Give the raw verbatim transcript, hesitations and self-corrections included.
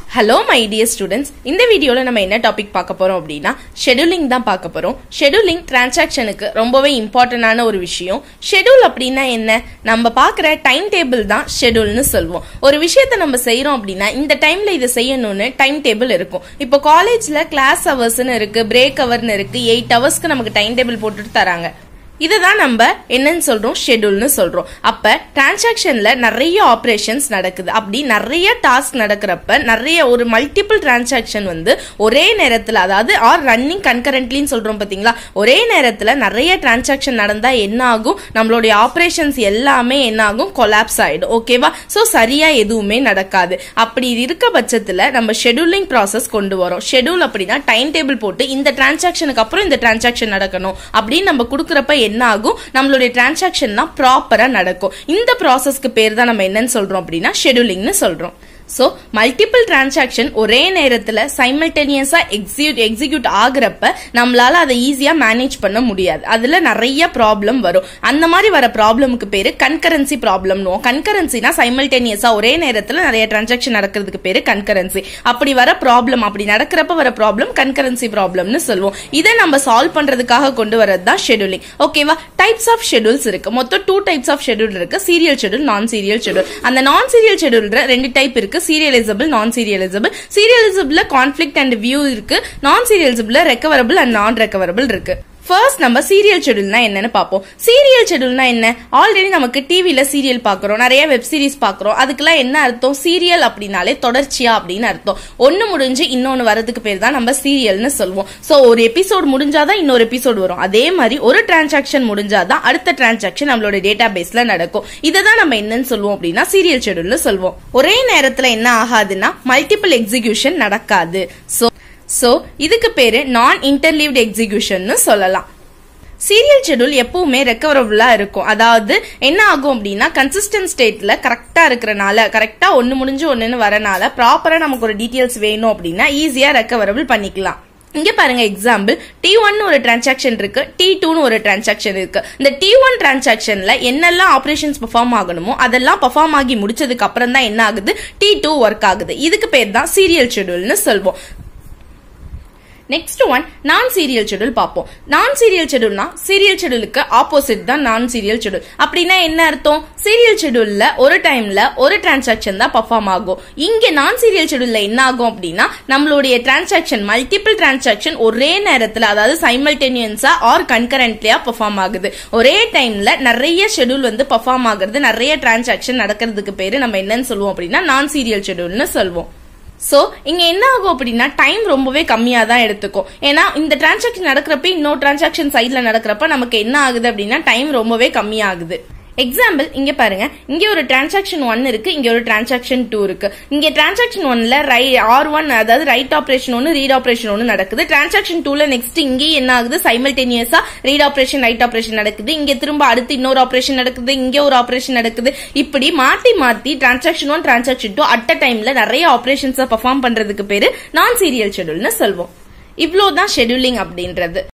Hello my dear students, இந்த வீடியோல நம்ம என்ன டாபிக் பார்க்க போறோம் அப்படினா ஷெட்யூலிங் தான் பார்க்க போறோம். ஷெட்யூலிங் டிரான்சாக்ஷனுக்கு ரொம்பவே இம்பார்ட்டன்டான ஒரு விஷயம். ஷெட்யூல் அப்படினா என்ன? நம்ம பார்க்குற டைம் டேபிள் தான் ஷெட்யூல்னு சொல்வோம். ஒரு விஷயத்தை நம்ம செய்றோம் அப்படினா இந்த டைம்ல இத செய்யணும்னு டைம் டேபிள் இருக்கும். இப்போ காலேஜ்ல கிளாஸ் ஹவர்ஸ்னு இருக்கு, பிரேக் ஹவர்னு இருக்கு, எயிட் ஹவர்ஸ்க்கு நமக்கு டைம் டேபிள் போட்டுட்டு தராங்க. இதுதான் நம்ம என்னன்னு சொல்றோம், ஷெட்யூல்னு சொல்றோம். அப்ப டிரான்சாக்ஷன்ல நிறைய ஆபரேஷன்ஸ் நடக்குது. அப்படி நிறைய டாஸ்க் நடக்கிறப்ப நிறைய ஒரு மல்டிபிள் டிரான்சாக்ஷன் வந்து ஒரே நேரத்துல, அதாவது ஆர் ரன்னிங் கன்கரண்ட்லின்னு சொல்றோம் பாத்தீங்களா, ஒரே நேரத்துல நிறைய டிரான்சாக்ஷன் நடந்தா என்ன ஆகும், நம்மளுடைய ஆபரேஷன்ஸ் எல்லாமே என்ன ஆகும், கொலாப்ஸ் ஆயிடும். ஓகேவா? சோ சரியா எதுவுமே நடக்காது. அப்படி இருக்க பட்சத்துல நம்ம ஷெட்யூலிங் ப்ராசஸ் கொண்டு வரோம். ஷெட்யூல் அப்படின்னா டைம் டேபிள் போட்டு இந்த டிரான்சாக்ஷனுக்கு அப்புறம் இந்த டிரான்சாக்ஷன் நடக்கணும் அப்படின்னு நம்ம கொடுக்கறப்ப என்ன ஆகும், நம்மளுடைய டிரான்சாக்ஷன்லாம் ப்ராப்பரா நடக்கும். இந்த ப்ராசஸ்க்கு பேர் தான் நம்ம என்னன்னு சொல்றோம் அப்படின்னா ஷெட்யூலிங்னு சொல்றோம். சோ மல்டிபிள் டிரான்சாக்ஷன் ஒரே நேரத்துல சைமல்டேனியஸா எக்ஸிக்யூட் எக்ஸிக்யூட் ஆகுறப்ப நம்மளால அதை ஈஸியா மேனேஜ் பண்ண முடியாது. அதுல நிறைய ப்ராப்ளம் வரும். அந்த மாதிரி வர ப்ராப்ளமுக்கு பேரு கன்கரன்சி ப்ராப்ளம்னு. கன்கரன்சினா சைமல்டேனியஸா ஒரே நேரத்துல நிறைய டிரான்சாக்ஷன் நடக்கிறதுக்கு பேரு கன்கரன்சி. அப்படி வர ப்ராப்ளம், அப்படி நடக்கிறப்ப வர ப்ராப்ளம் கன்கரன்சி ப்ராப்ளம்னு சொல்லுவோம். இதை நம்ம சால்வ் பண்றதுக்காக கொண்டு வரது தான் ஷெட்யூலிங். ஓகேவா? டைப்ஸ் ஆஃப் ஷெட்யூல்ஸ் இருக்கு. மொத்தம் டூ டைப்ஸ் ஆஃப் ஷெட்யூல் இருக்கு, serial schedule, non serial schedule. அந்த நான் சீரியல் ஷெட்யூல்ல ரெண்டு டைப் இருக்கு, serializable, non-serializable. Serializable conflict and view இருக்கு, non-serializable recoverable and non-recoverable இருக்கு. ஃபர்ஸ்ட் நம்ம சீரியல் ஷெட்யூல்னா என்னன்னு பாப்போம். சீரியல் ஷெட்யூல்னா என்ன? ஆல்ரெடி நமக்கு டிவில சீரியல் பாக்குறோம், நிறைய வெப் சீரிஸ் பாக்குறோம். அதுக்கெல்லாம் என்ன அர்த்தம்? சீரியல் அப்படின்னாலே தொடர்ச்சியா அப்படின்னு அர்த்தம். ஒன்னு முடிஞ்சு இன்னொன்னு வரதுக்கு பேர் தான் நம்ம சீரியல்னு சொல்லுவோம். சோ ஒரு எபிசோட் முடிஞ்சாதான் இன்னொரு எபிசோட் வரும். அதே மாதிரி ஒரு டிரான்சாக்ஷன் முடிஞ்சாதான் அடுத்த டிரான்சாக்ஷன் நம்மளோட டேட்டா பேஸ்ல நடக்கும். இததான் நம்ம என்னன்னு சொல்லுவோம் அப்படின்னா சீரியல் ஷெட்யூல்னு சொல்லுவோம். ஒரே நேரத்துல என்ன ஆகாதுன்னா மல்டிபிள் எக்ஸிகியூஷன் நடக்காது. சோ சோ இதுக்கு பேரு நான் இன்டர்லீவ்ட் எக்ஸிகியூஷன் சொல்லலாம். சீரியல் ஷெட்யூல் எப்பவுமே ரெக்கவரபிளா இருக்கும். அதாவது என்ன ஆகும் அப்படின்னா கன்சிஸ்டன்ட் ஸ்டேட்ல கரெக்டா இருக்கிறனால, கரெக்டா ஒன்னு முடிஞ்சு ஒன்னு வரனால ப்ராப்பரா நமக்கு ஒரு டீடைல்ஸ் வேணும் அப்படின்னா ஈஸியா ரெக்கவரபிள் பண்ணிக்கலாம். இங்க பாருங்க எக்ஸாம்பிள், டி ஒன் ஒரு டிரான்சாக்ஷன் இருக்கு, டி டூ ஒரு டிரான்சாக்ஷன் இருக்கு. இந்த டி ஒன் டிரான்சாக்ஷன்ல என்னெல்லாம் ஆபரேஷன்ஸ் பெர்ஃபார்ம் ஆகணுமோ அதெல்லாம் பெர்ஃபார்ம் ஆகி முடிச்சதுக்கு அப்புறம் தான் என்ன ஆகுது, டி டூ ஒர்க் ஆகுது. இதுக்கு பேர் தான் சீரியல் ஷெட்யூல்னு சொல்வோம். Next one non serial schedule பார்ப்போம். நான் சீரியல் ஷெட்யூல்னா சீரியல் ஷெட்யூலுக்கு ஆப்போசிட் தான் நான் சீரியல் ஷெட்யூல். அப்படின்னா என்ன அர்த்தம்? சீரியல் ஷெட்யூல்ல ஒரு டைம்ல ஒரு டிரான்சாக்ஷன் தான் பெர்ஃபார்ம் ஆகும். இங்க நான் சீரியல் ஷெட்யூல்ல என்ன ஆகும் அப்படின்னா நம்மளுடைய டிரான்சாக்ஷன், மல்டிபிள் டிரான்சாக்ஷன் ஒரே நேரத்துல, அதாவது சைமல்டேனியஸா ஆர் கன்கரண்ட்லியா பெர்ஃபார்ம் ஆகுது. ஒரே டைம்ல நிறைய ஷெட்யூல் வந்து பெர்ஃபார்ம் ஆகுறது, நிறைய டிரான்சாக்ஷன் நடக்கிறதுக்கு பேரு நம்ம என்னன்னு சொல்லுவோம் அப்படின்னா நான் சீரியல் ஷெட்யூல்னு சொல்வோம். சோ இங்க என்ன ஆகும் அப்படின்னா டைம் ரொம்பவே கம்மியா தான் எடுத்துக்கும். ஏன்னா இந்த டிரான்சாக்ஷன் நடக்கிறப்ப இன்னொரு டிரான்சாக்ஷன் சைட்ல நடக்கிறப்ப நமக்கு என்ன ஆகுது அப்படின்னா டைம் ரொம்பவே கம்மியாகுது. எக்ஸாம்பிள் இங்க பாருங்க, இங்க ஒரு டிரான்சாக்ஷன் ஒன் இருக்கு, இங்க ஒரு டிரான்சாக்ஷன் டூ இருக்கு. இங்க டிரான்சாக்ஷன் ஒன்ல ஆர் ஒன், அதாவது ரைட் ஆபரேஷன் ஒன்னு, ரீட் ஆபரேஷன் ஒன்னு நடக்குது. டிரான்சாக்ஷன் டூல நெக்ஸ்ட் இங்கே என்ன ஆகுது, சைமல்டேனியஸா ரீட் ஆபரேஷன், ரைட் ஆபரேஷன் நடக்குது. இங்க திரும்ப அடுத்து இன்னொரு ஆபரேஷன் நடக்குது, இங்க ஒரு ஆபரேஷன் நடக்குது. இப்படி மாத்தி மாத்தி transaction one, transaction two at a டைம்ல நிறைய ஆபரேஷன்ஸ் பெர்ஃபார்ம் பண்றதுக்கு பேரு நான் சீரியல் ஷெட்யூல்னு சொல்வோம். இவ்வளவுதான் ஷெட்யூலிங் அப்படின்றது.